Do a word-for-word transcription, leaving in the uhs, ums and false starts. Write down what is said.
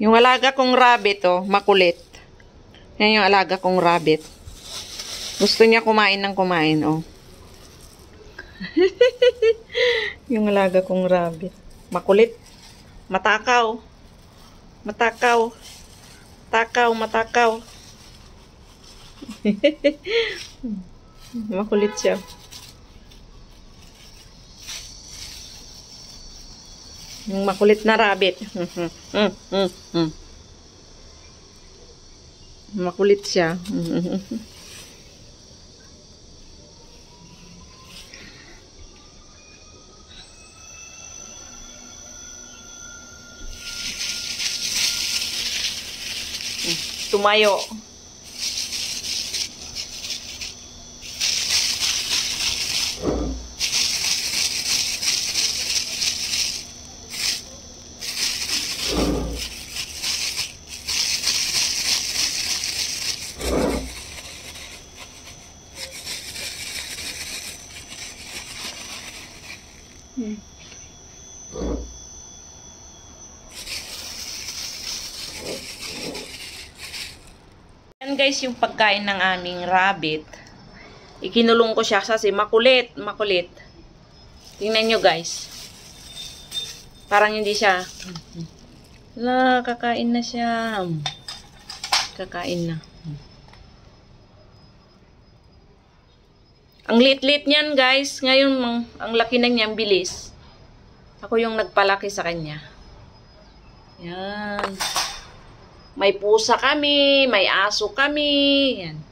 Yung alaga kong rabbit, oh, makulit. Yan yung alaga kong rabbit. Gusto niya kumain ng kumain, oh. Yung alaga kong rabbit. Makulit. Matakaw. Matakaw. Takaw, matakaw. Makulit siya. Yung makulit na rabbit. mm, mm, mm. Makulit siya. Tumayo. Hmm. Yan guys, yung pagkain ng aming rabbit. Ikinulong ko siya kasi makulit, makulit. Tingnan nyo guys. Parang hindi siya. Wala, kakain na siya. Kakain na. Ang lit-lit niyan guys. Ngayon, ang laki na niya, ang bilis. Ako yung nagpalaki sa kanya. Yan. May pusa kami, may aso kami. Yan.